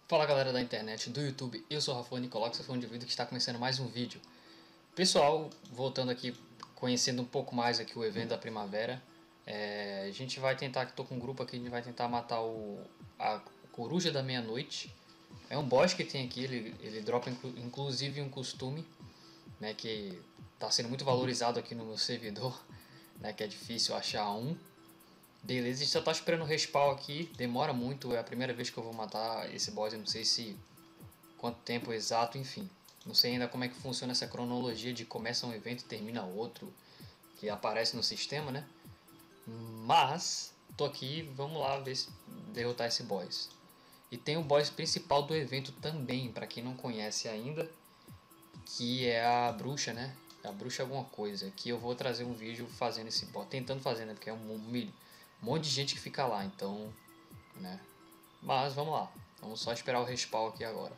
Fala galera da internet, do YouTube, eu sou o Rafa Nicolau, que é fã de vídeo que está começando mais um vídeo. Pessoal, voltando aqui, conhecendo um pouco mais aqui o evento da primavera, a gente vai tentar, estou com um grupo aqui, a gente vai tentar matar a coruja da meia-noite. É um boss que tem aqui, ele dropa inclusive um costume, né, que está sendo muito valorizado aqui no meu servidor, né, que é difícil achar um. Beleza, a gente só tá esperando o respawn aqui, demora muito, é a primeira vez que eu vou matar esse boss, eu não sei se quanto tempo exato, enfim. Não sei ainda como é que funciona essa cronologia de começa um evento e termina outro, que aparece no sistema, né? Mas, tô aqui, vamos lá ver se derrotar esse boss. E tem o boss principal do evento também, pra quem não conhece ainda, que é a bruxa, né? A bruxa alguma coisa, que eu vou trazer um vídeo fazendo esse boss, tentando fazer, né? Porque é um monte de gente que fica lá, então, né? Mas vamos lá, vamos só esperar o respawn aqui agora.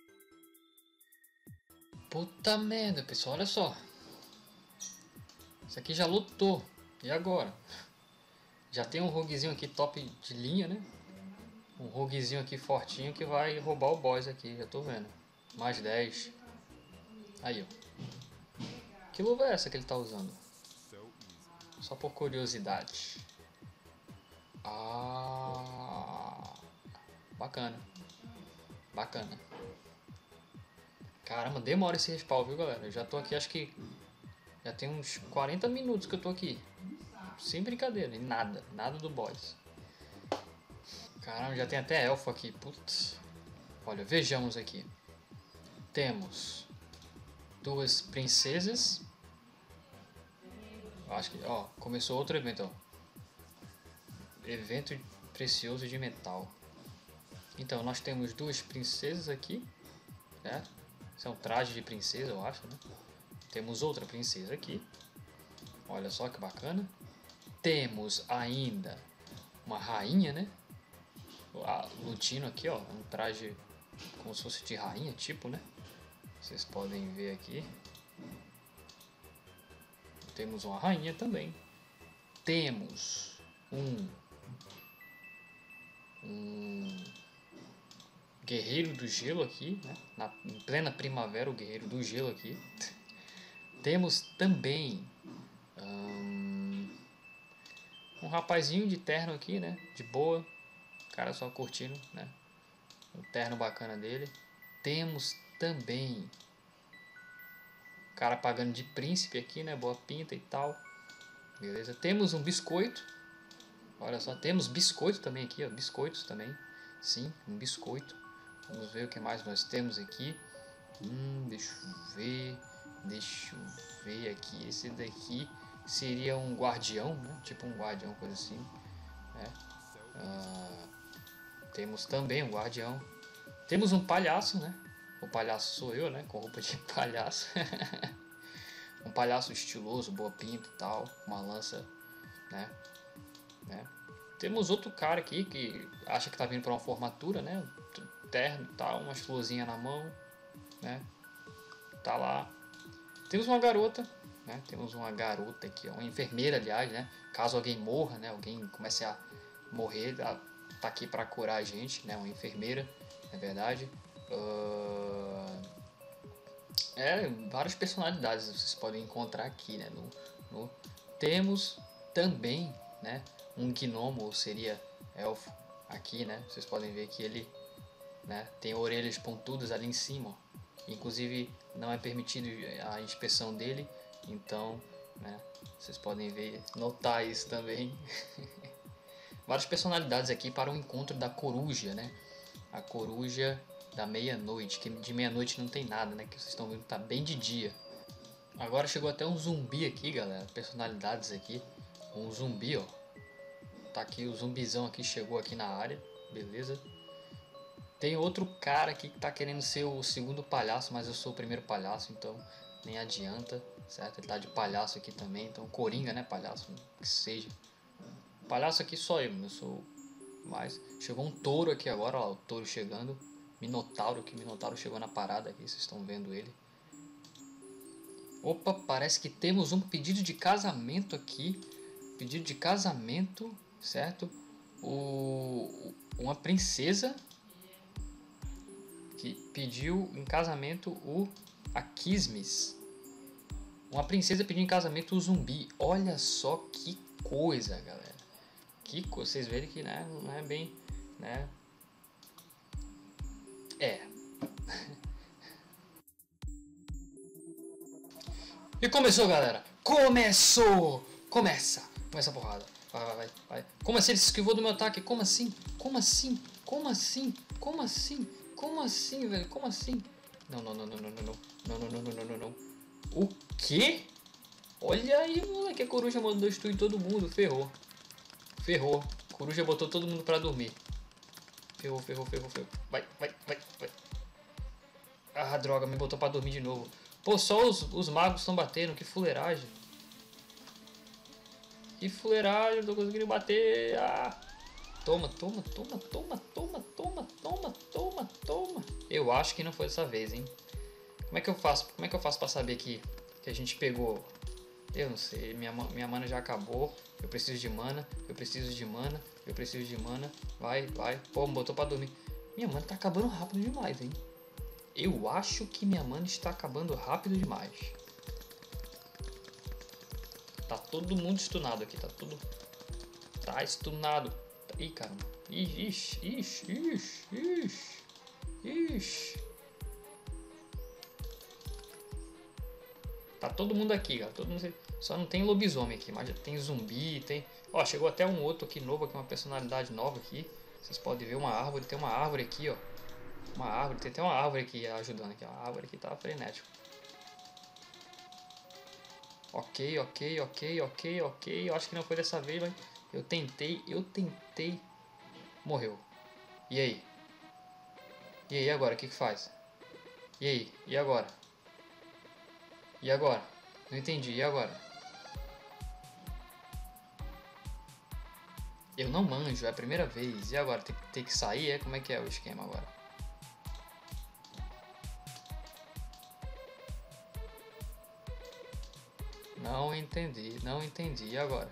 Puta merda, pessoal, olha só. Isso aqui já lutou, e agora? Já tem um roguezinho aqui top de linha, né? Um roguezinho aqui fortinho que vai roubar o boss aqui, já tô vendo. Mais 10. Aí, ó. Que luva é essa que ele tá usando? Só por curiosidade. Ah, bacana. Bacana. Caramba, demora esse respawn, viu, galera? Eu já tô aqui, acho que já tem uns 40 minutos que eu tô aqui. Sem brincadeira, e nada do boss. Caramba, já tem até elfo aqui, putz. Olha, vejamos aqui. Temos duas princesas. Acho que, ó, começou outro evento, ó. Evento precioso de metal. Então, nós temos duas princesas aqui, né? Isso é um traje de princesa, eu acho, né? Temos outra princesa aqui. Olha só que bacana. Temos ainda uma rainha, né? Lutino aqui, ó. Um traje como se fosse de rainha, tipo, né? Vocês podem ver aqui. Temos uma rainha também. Temos um guerreiro do gelo aqui, né? Em plena primavera, o guerreiro do gelo aqui. Temos também um rapazinho de terno aqui, né? De boa, cara só curtindo, né? O terno bacana dele. Temos também cara pagando de príncipe aqui, né? Boa pinta e tal. Beleza. Temos um biscoito. Olha só, temos biscoito também aqui, ó. Biscoitos também. Sim, um biscoito. Vamos ver o que mais nós temos aqui. Deixa eu ver. Deixa eu ver aqui. Esse daqui seria um guardião, né? Tipo um guardião, coisa assim. Né? Temos também um guardião. Temos um palhaço, né? O palhaço sou eu, né? Com roupa de palhaço. Um palhaço estiloso, boa pinta e tal. Uma lança, né? Temos outro cara aqui que acha que tá vindo para uma formatura, né? Terno e tal, umas florzinhas na mão, né? Tá lá. Temos uma garota, né? Temos uma garota aqui, uma enfermeira, aliás, né? Caso alguém morra, né? Alguém comece a morrer, ela tá aqui para curar a gente, né? Uma enfermeira, na verdade. Várias personalidades vocês podem encontrar aqui, né? Temos também, né? Um gnomo, ou seria elfo, aqui, né? Vocês podem ver que ele, né? Tem orelhas pontudas ali em cima, ó. Inclusive não é permitido a inspeção dele, então, né? Vocês podem ver, notar isso também. Várias personalidades aqui para o encontro da coruja, né? A coruja da meia-noite, que de meia-noite não tem nada, né? Que vocês estão vendo que tá bem de dia. Agora chegou até um zumbi aqui, galera. Personalidades aqui. Um zumbi, ó. Tá aqui, o zumbizão aqui chegou aqui na área. Beleza. Tem outro cara aqui que tá querendo ser o segundo palhaço, mas eu sou o primeiro palhaço, então nem adianta, certo? Ele tá de palhaço aqui também, então coringa, né, palhaço, que seja. Palhaço aqui só eu sou mais. Chegou um touro aqui agora, ó, o touro chegando. Minotauro, que Minotauro chegou na parada aqui, vocês estão vendo ele. Opa, parece que temos um pedido de casamento aqui. Pedido de casamento, certo? Uma princesa que pediu em casamento a Kismis. Uma princesa pediu em casamento o zumbi. Olha só que coisa, galera. Que coisa. Vocês verem que, né, não é bem, né? É. E começou, galera. Começou. Começa a porrada. Vai. Como assim ele se esquivou do meu ataque? Como assim, velho? Como assim? Não. Não. O quê? Olha aí, moleque. A coruja mandou destruir todo mundo. Ferrou. Coruja botou todo mundo pra dormir. Ferrou. Vai. Ah, droga. Me botou pra dormir de novo. Pô, só os magos estão batendo. Que fuleiragem. Eu tô conseguindo bater. Ah. Toma. Eu acho que não foi dessa vez, hein. Como é que eu faço pra saber que a gente pegou? Eu não sei. Minha mana já acabou. Eu preciso de mana. Vai. Pô, me botou pra dormir. Minha mana tá acabando rápido demais, hein. Eu acho que minha mana está acabando rápido demais. Tá todo mundo stunado aqui, tá stunado. Ih, caramba. Ixi. Tá todo mundo aqui, cara. Só não tem lobisomem aqui, mas já tem zumbi, tem... Ó, chegou até um outro aqui novo, aqui, uma personalidade nova aqui. Vocês podem ver uma árvore, tem uma árvore aqui, ó. Tem até uma árvore aqui ajudando aqui, ó. A árvore aqui tá frenética. Ok. Eu acho que não foi dessa vez, mas eu tentei. Morreu. E aí agora? O que faz? E aí? E agora? Não entendi. E agora? Eu não manjo, é a primeira vez. E agora? Tem que sair? Como é que é o esquema agora? Não entendi. E agora?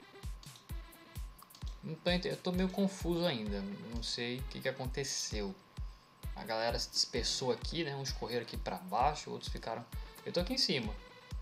Eu tô meio confuso ainda. Não sei o que aconteceu. A galera se dispersou aqui, né? Uns correram aqui pra baixo, outros ficaram... Eu tô aqui em cima.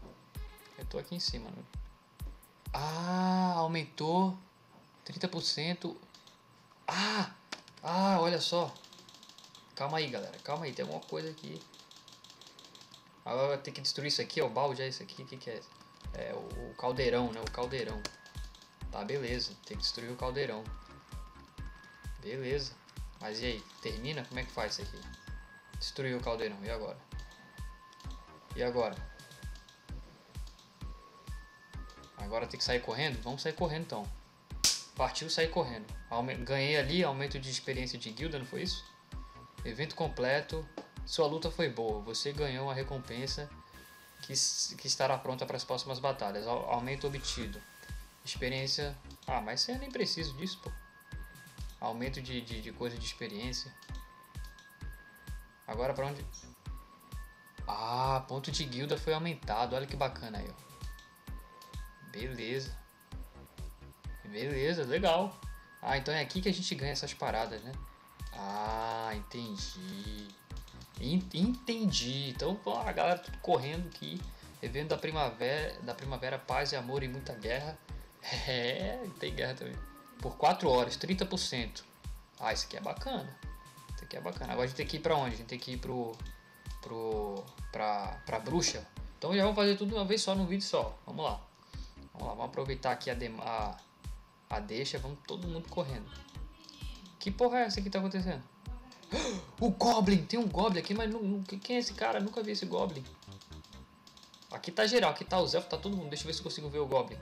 Né? Ah, aumentou 30%. Ah, olha só. Calma aí, galera. Tem alguma coisa aqui. Agora vai ter que destruir isso aqui, ó. O balde é isso aqui. O que é isso? É o caldeirão, né? O caldeirão. Tá, beleza. Tem que destruir o caldeirão. Beleza. Mas e aí? Termina? Como é que faz isso aqui? Destruiu o caldeirão. E agora? Agora tem que sair correndo? Vamos sair correndo então. Partiu sair correndo. Ganhei ali aumento de experiência de guilda, não foi isso? Evento completo. Sua luta foi boa. Você ganhou uma recompensa que estará pronta para as próximas batalhas. Aumento obtido. Experiência... Ah, mas você nem precisa disso, pô. Aumento de coisa de experiência. Agora pra onde... Ah, ponto de guilda foi aumentado. Olha que bacana aí, ó. Beleza, legal. Ah, então é aqui que a gente ganha essas paradas, né? Ah, entendi. Então, pô, a galera tudo correndo aqui. Evento da primavera, paz e amor e muita guerra. É, tem guerra também. Por 4 horas, 30%. Ah, isso aqui é bacana. Agora a gente tem que ir pra onde? A gente tem que ir pra bruxa. Então já vamos fazer tudo de uma vez só, num vídeo só. Vamos lá, vamos aproveitar aqui a deixa. Vamos todo mundo correndo. Que porra é essa que tá acontecendo? O Goblin! Tem um Goblin aqui, mas quem é esse cara? Nunca vi esse Goblin. Aqui tá geral, aqui tá os elfos, tá todo mundo. Deixa eu ver se eu consigo ver o Goblin.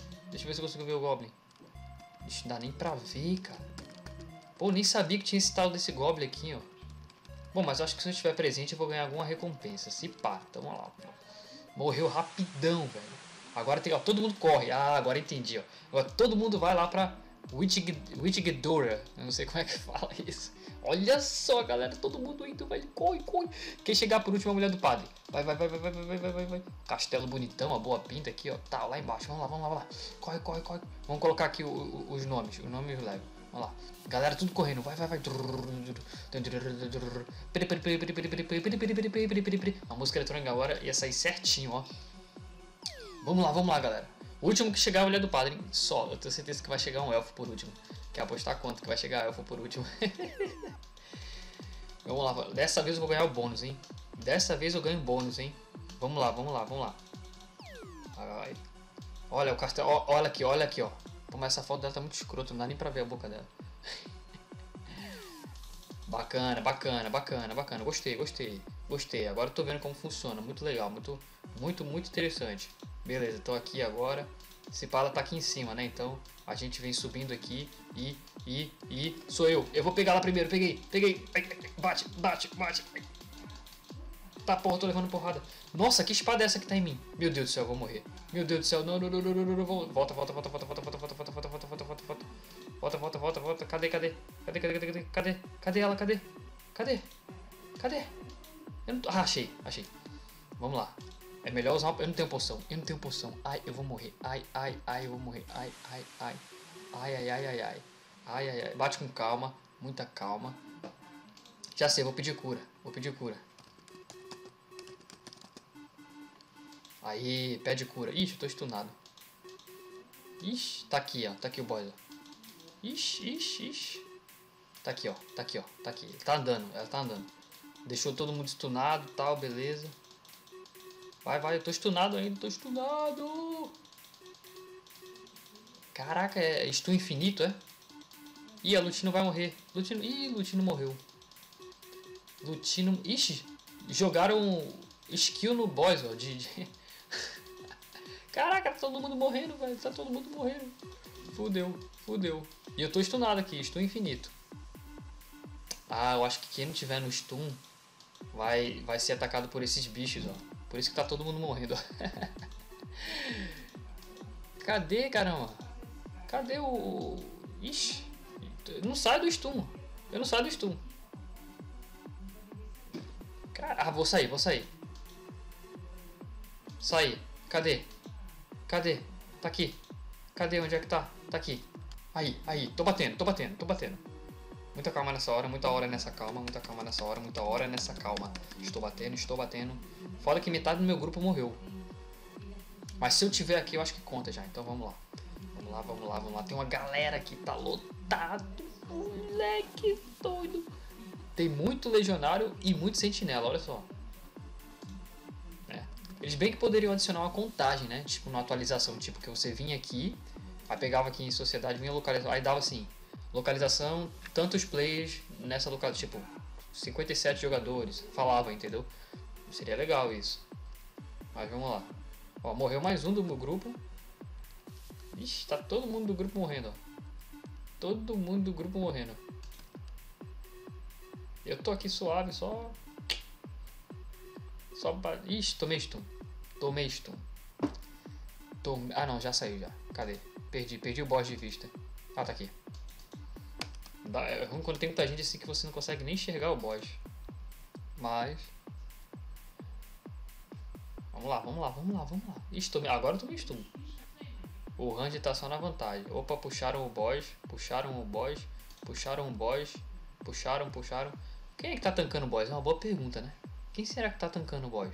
Ixi, não dá nem pra ver, cara. Pô, nem sabia que tinha esse tal desse Goblin aqui, ó. Bom, mas acho que se eu estiver presente eu vou ganhar alguma recompensa. Se pá, então vamos lá. Morreu rapidão, velho. Agora tem, ó, todo mundo corre. Ah, agora entendi, ó. Agora todo mundo vai lá pra Witchgedora. Eu não sei como é que fala isso. Olha só, galera, todo mundo indo, velho. Corre. Quem chegar por último é a mulher do padre. Vai. Castelo bonitão, uma boa pinta aqui, ó. Tá lá embaixo. Vamos lá. Corre. Vamos colocar aqui os nomes. Os nomes levam. Vamos lá. Galera, tudo correndo. Vai. A música eletrônica agora ia sair certinho, ó. Vamos lá, galera. O último que chegar é o Ilha do Padre. Só, eu tenho certeza que vai chegar um elfo por último. Quer apostar quanto que vai chegar elfo por último? Vamos lá. Dessa vez eu vou ganhar o bônus, hein. Dessa vez eu ganho bônus, hein. Vamos lá. Vai. Olha o castelo. Olha aqui, ó. Pô, mas essa foto dela tá muito escrota, não dá nem pra ver a boca dela. Bacana. Gostei. Agora eu tô vendo como funciona. Muito legal, muito interessante. Beleza, tô aqui agora. Esse pala tá aqui em cima, né? Então a gente vem subindo aqui e sou eu. Eu vou pegar lá primeiro. Peguei. Bate. Tá, porra, tô levando porrada. Nossa, que espada é essa que tá em mim? Meu Deus do céu, eu vou morrer. Meu Deus do céu, não. Volta. Cadê ela? Cadê? Eu não tô... Ah, achei. Vamos lá. É melhor usar uma... Eu não tenho poção. Ai, eu vou morrer. Ai, eu vou morrer. Ai. Ai. Bate com calma. Muita calma. Já sei, vou pedir cura. Aí, pede cura. Ixi, eu tô stunado. Ixi, tá aqui, ó. Tá aqui o boss, ó. Ixi. Tá aqui. Ela tá andando. Deixou todo mundo stunado e tal, beleza. Vai, eu tô stunado ainda, Caraca, é stun infinito, é? Ih, a Lutino vai morrer. Lutino morreu. Ixi, jogaram skill no boss, ó. Caraca, tá todo mundo morrendo, velho. Fudeu. E eu tô stunado aqui, stun infinito. Ah, eu acho que quem não tiver no stun vai ser atacado por esses bichos, ó. Por isso que tá todo mundo morrendo, ó. Cadê, caramba? Cadê o... Ixi, não sai do stun. Eu não saio do stun. Ah, vou sair. Saí. Cadê? Tá aqui. Cadê? Onde é que tá? Tá aqui. Aí. Tô batendo. Muita calma nessa hora, muita hora nessa calma. Estou batendo. Foda que metade do meu grupo morreu. Mas se eu tiver aqui, eu acho que conta já. Então vamos lá. Tem uma galera que tá lotado. Moleque doido. Tem muito legionário e muito sentinela, olha só. Eles bem que poderiam adicionar uma contagem, né? Tipo, na atualização, tipo, que você vinha aqui, aí pegava aqui em sociedade, vinha localização, aí dava assim, localização, tantos players nessa localização, tipo, 57 jogadores, falava, entendeu? Seria legal isso. Mas vamos lá. Ó, morreu mais um do meu grupo. Ixi, tá todo mundo do grupo morrendo, ó. Eu tô aqui suave, só... Ixi, tomei stun. Ah não, já saiu já. Cadê? Perdi o boss de vista. Ah, tá aqui. É ruim quando tem muita gente assim que você não consegue nem enxergar o boss. Mas... Vamos lá. Ixi, agora eu tomei stun. O Randy tá só na vantagem. Opa, puxaram o boss. Puxaram. Quem é que tá tancando o boss? É uma boa pergunta, né? Quem será que tá tancando o boss?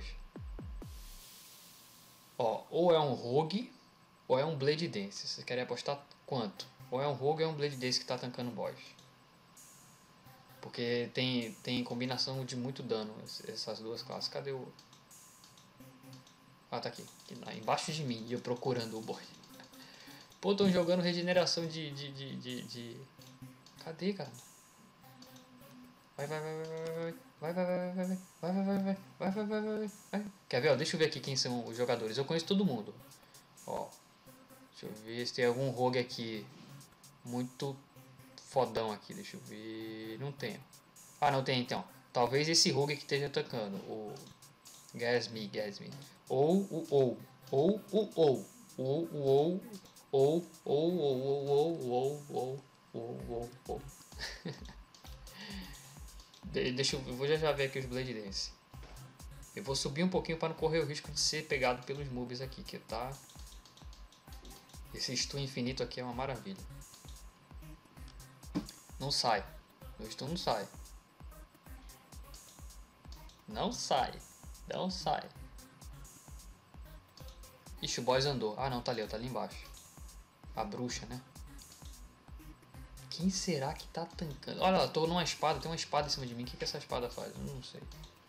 Ó, ou é um Rogue ou é um Blade Dance. Vocês querem apostar quanto? Ou é um Rogue ou é um Blade Dance que tá tancando o boss. Porque tem combinação de muito dano essas duas classes. Cadê o... Ah, tá aqui. Embaixo de mim e eu procurando o boss. Pô, tô jogando regeneração de... Cadê, cara? Vai. Quer ver? Ó, deixa eu ver aqui quem são os jogadores. Eu conheço todo mundo. Ó, deixa eu ver se tem algum rogue aqui muito fodão aqui. Deixa eu ver. Não tem. Ah, não tem então. Talvez esse rogue que esteja atacando. O Gasme. Ou. Deixa eu vou já ver aqui os Blade Dance. Eu vou subir um pouquinho para não correr o risco de ser pegado pelos mobs aqui, que tá... Esse stun infinito aqui é uma maravilha. Não sai. Meu stun não sai. Não sai. Não sai. Ixi, o boss andou. Ah, não, tá ali, ó, tá ali embaixo. A bruxa, né? Quem será que tá tancando? Olha lá, tô numa espada, tem uma espada em cima de mim. O que essa espada faz? Eu não sei.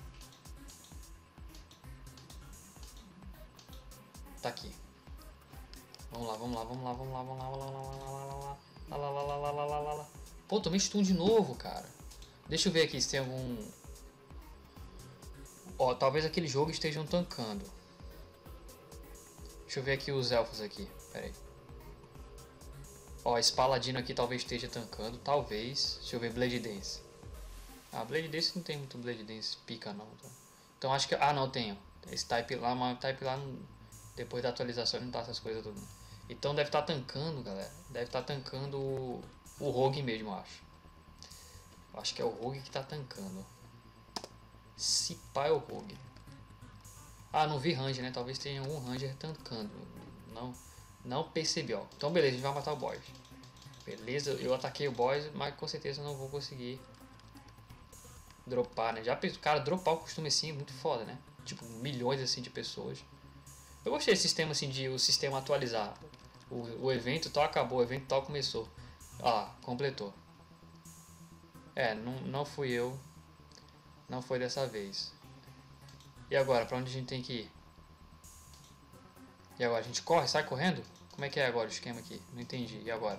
Tá aqui. Vamos lá, vamos lá, vamos lá, vamos lá, vamos lá, vamos lá, vamos lá, vamos lá, lá, lá, lá, lá. Pô, tomei stun de novo, cara. Deixa eu ver aqui se tem algum... Ó, talvez aquele jogo estejam tancando. Deixa eu ver aqui os elfos aqui. Pera aí. Ó, esse paladino aqui talvez esteja tancando. Talvez. Deixa eu ver Blade Dance. Ah, Blade Dance não tem muito Blade Dance pica não. Então acho que... Ah, não, tenho. Esse type lá, mas o type lá não... Depois da atualização não tá essas coisas tudo. Então deve estar tancando, galera. Deve estar tancando o Rogue mesmo, eu acho. Eu acho que é o Rogue que tá tancando. Se pá é o Rogue. Ah, não vi Ranger, né? Talvez tenha algum Ranger tancando. Não percebi, ó. Então beleza, a gente vai matar o boss. Beleza, eu ataquei o boss, mas com certeza não vou conseguir dropar, né? Já pensou, cara, dropar o costume assim é muito foda, né? Tipo, milhões assim de pessoas. Eu gostei desse sistema assim de o sistema atualizar. O evento tal acabou, o evento tal começou. Ah, completou. É, não fui eu. Não foi dessa vez. E agora, pra onde a gente tem que ir? E agora, a gente corre, sai correndo? Como é que é agora o esquema aqui? Não entendi. E agora?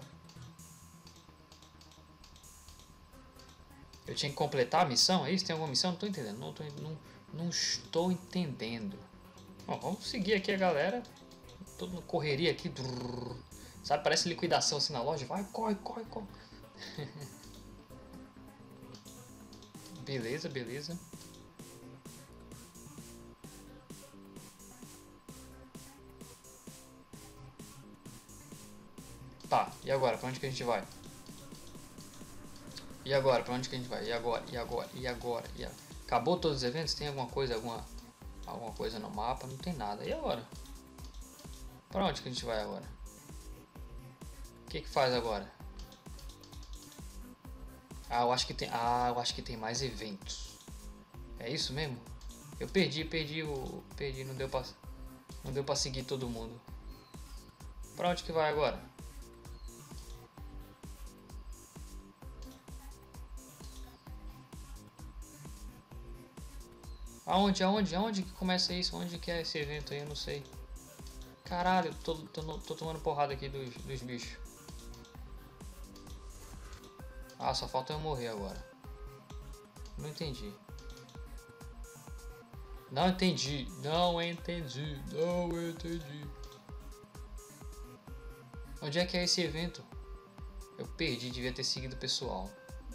Eu tinha que completar a missão? É isso? Tem alguma missão? Não tô entendendo. Não estou entendendo. Bom, vamos seguir aqui a galera. Todo mundo correria aqui. Sabe, parece liquidação assim na loja. Vai, corre, corre, corre. Beleza, beleza. Tá, e agora? Pra onde que a gente vai? E agora? Pra onde que a gente vai? E agora? E agora? E agora? E agora? Acabou todos os eventos? Tem alguma coisa, alguma coisa no mapa? Não tem nada. E agora? Pra onde que a gente vai agora? O que que faz agora? Ah, eu acho que tem. Ah, eu acho que tem mais eventos. É isso mesmo? Eu perdi, não deu pra seguir todo mundo. Pra onde que vai agora? Aonde que começa isso? Onde que é esse evento aí? Eu não sei. Caralho, tô tomando porrada aqui dos bichos. Ah, só falta eu morrer agora. Não entendi. Não entendi. Não entendi. Não entendi. Onde é que é esse evento? Eu perdi, devia ter seguido o pessoal.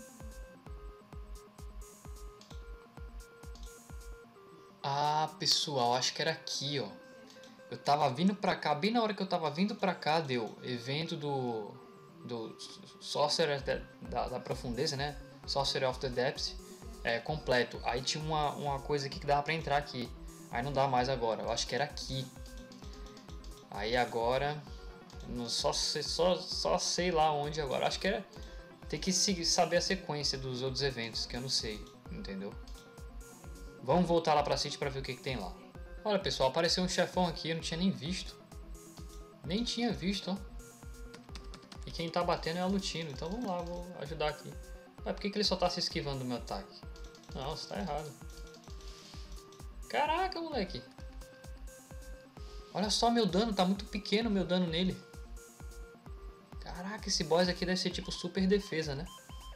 Ah, pessoal, acho que era aqui, ó. Eu tava vindo pra cá, bem na hora que eu tava vindo pra cá, deu evento do Sorcerer da profundeza, né? Sorcerer of the Depths completo. Aí tinha uma coisa aqui que dava pra entrar aqui. Aí não dá mais agora, eu acho que era aqui. Aí agora, só sei lá onde agora. Acho que era. Tem que saber a sequência dos outros eventos, que eu não sei, entendeu? Vamos voltar lá pra City pra ver o que tem lá. Olha pessoal, apareceu um chefão aqui, eu não tinha nem visto. Nem tinha visto, ó. E quem tá batendo é a Lutino, então vamos lá, vou ajudar aqui. Mas por que ele só tá se esquivando do meu ataque? Não, você tá errado. Caraca, moleque. Olha só meu dano, tá muito pequeno meu dano nele. Caraca, esse boss aqui deve ser tipo super defesa, né?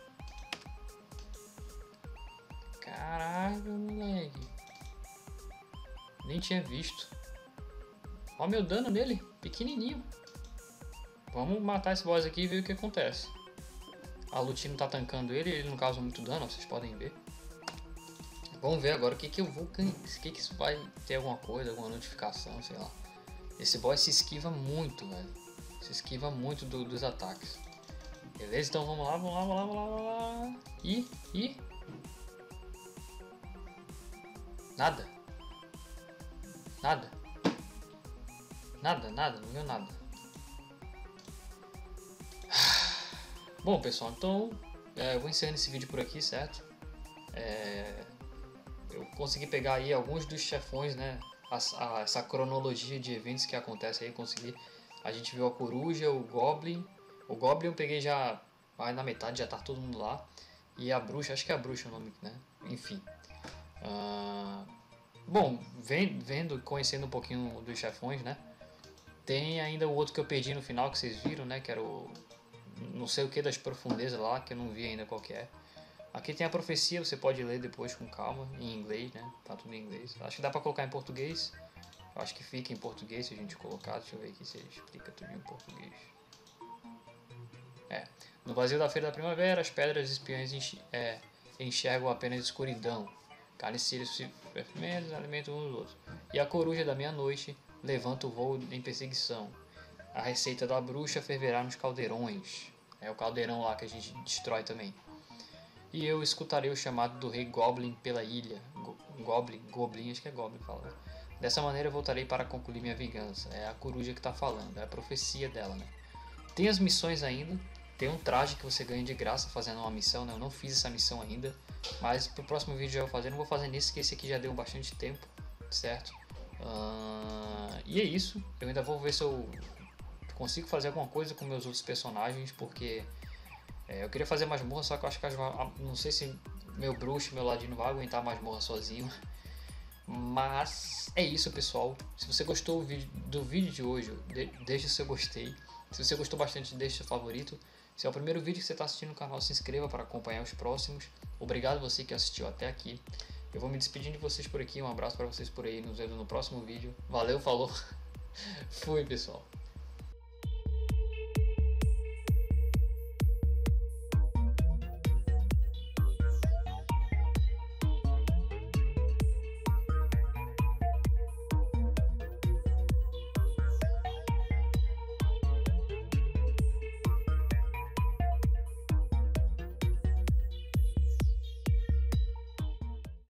Caraca, moleque. Nem tinha visto. Olha meu dano nele, pequenininho. Vamos matar esse boss aqui e ver o que acontece. A Lutino tá tancando ele não causa muito dano, vocês podem ver. Vamos ver agora o que eu vou ganhar. O que isso vai ter alguma coisa, alguma notificação, sei lá. Esse boss se esquiva muito, velho. Se esquiva muito dos ataques. Beleza? Então vamos lá, vamos lá, vamos lá, vamos lá, vamos lá. E... Nada. Nada. Nada, não viu nada. Bom, pessoal, então eu vou encerrando esse vídeo por aqui, certo? Eu consegui pegar aí alguns dos chefões, né? Essa cronologia de eventos que acontece aí, consegui. A gente viu a coruja, o Goblin. O Goblin eu peguei já mais na metade, já tá todo mundo lá. E a bruxa, acho que é a bruxa o nome, né? Enfim. Bom, vendo, conhecendo um pouquinho dos chefões, né? Tem ainda o outro que eu perdi no final, que vocês viram, né? Que era o não sei o que das profundezas lá, que eu não vi ainda qual que é. Aqui tem a profecia, você pode ler depois com calma, em inglês, né? Tá tudo em inglês. Acho que dá pra colocar em português. Eu acho que fica em português se a gente colocar. Deixa eu ver aqui se ele explica tudo em português. No vazio da feira da primavera, as pedras espiãs enxergam apenas escuridão. Carniceiros se perfumam, alimentam uns dos outros. E a coruja da meia-noite levanta o voo em perseguição. A receita da bruxa ferverá nos caldeirões. É o caldeirão lá que a gente destrói também. E eu escutarei o chamado do rei Goblin pela ilha. Goblin, acho que é Goblin fala. Dessa maneira voltarei para concluir minha vingança. É a coruja que está falando, é a profecia dela, né? Tem as missões ainda. Tem um traje que você ganha de graça fazendo uma missão, né? Eu não fiz essa missão ainda, mas pro próximo vídeo já vou fazer. Não vou fazer nesse, que esse aqui já deu bastante tempo, certo? E é isso. Eu ainda vou ver se eu consigo fazer alguma coisa com meus outros personagens, porque eu queria fazer masmorra, só que eu acho que não sei se meu bruxo, meu ladino vai aguentar a masmorra sozinho. Mas é isso, pessoal. Se você gostou do vídeo de hoje, deixa o seu gostei. Se você gostou bastante, deixa o seu favorito. Se é o primeiro vídeo que você está assistindo no canal, se inscreva para acompanhar os próximos. Obrigado você que assistiu até aqui. Eu vou me despedindo de vocês por aqui. Um abraço para vocês por aí. Nos vemos no próximo vídeo. Valeu, falou. Fui, pessoal.